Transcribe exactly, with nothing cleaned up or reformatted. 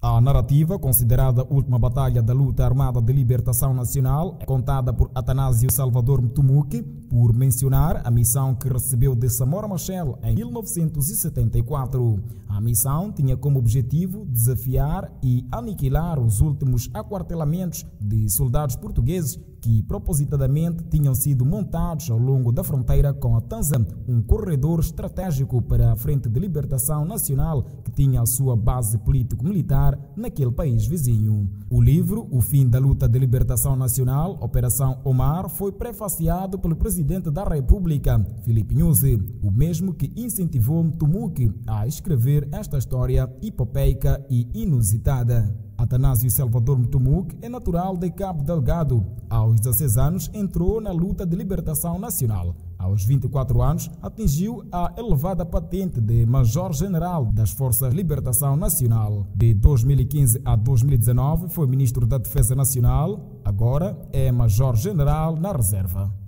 A narrativa, considerada a última batalha da luta armada de libertação nacional, é contada por Atanásio Salvador Mtumuke, por mencionar a missão que recebeu de Samora Machel em mil novecentos e setenta e quatro. A missão tinha como objetivo desafiar e aniquilar os últimos aquartelamentos de soldados portugueses que propositadamente tinham sido montados ao longo da fronteira com a Tanzânia, um corredor estratégico para a Frente de Libertação Nacional que tinha a sua base político-militar naquele país vizinho. O livro O Fim da Luta de Libertação Nacional, Operação Omar, foi prefaciado pelo Presidente da República, Filipe Nyusi, o mesmo que incentivou Mtumuke a escrever esta história hipopeica e inusitada. Atanásio Salvador Mtumuke é natural de Cabo Delgado. Aos dezesseis anos entrou na luta de libertação nacional. Aos vinte e quatro anos atingiu a elevada patente de Major-General das Forças de Libertação Nacional. De dois mil e quinze a dois mil e dezenove foi Ministro da Defesa Nacional, agora é Major-General na Reserva.